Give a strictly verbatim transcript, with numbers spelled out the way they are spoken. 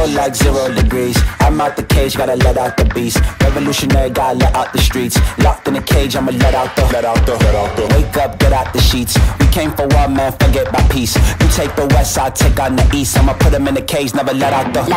cold like zero degrees. I'm out the cage, gotta let out the beast. Revolutionary, gotta let out the streets. Locked in a cage, I'ma let out the Let out the, let out the Wake up, get out the sheets. We came for one, man, forget my peace. You take the west, I'll take on the east. I'ma put them in a cage, never let out the